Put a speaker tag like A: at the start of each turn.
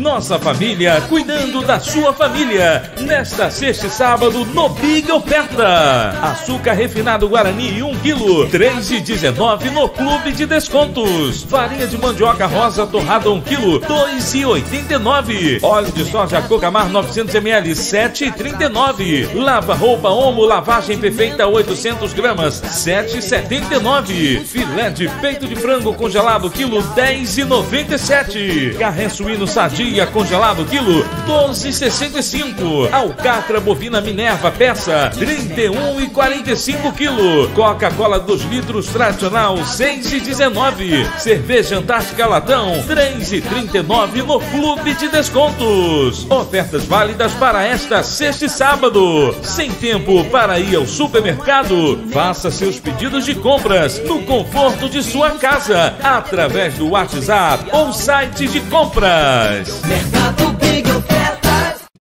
A: Nossa família cuidando da sua família. Nesta sexta e sábado no Big Oferta. Açúcar refinado Guarani 1 kg, 3,19 no Clube de Descontos. Farinha de mandioca rosa torrada 1 kg, 2,89. Óleo de soja Cocamar 900 ml, 7,39. Lava roupa Omo lavagem perfeita 800 gramas, 7,79. Filé de peito de frango congelado quilo, 10,97. Carré suíno sadia congelado quilo, 12,65. Alcatra bovina Minerva peça, 31,45 kg. Coca-Cola 2 litros tradicional, 6,19. Cerveja Antártica latão, 3,39 no Clube de Descontos. Ofertas válidas para esta sexta e sábado. Sem tempo para ir ao supermercado? Faça seus pedidos de compras no conforto de sua casa, através do WhatsApp ou site de compras.
B: Mercado Big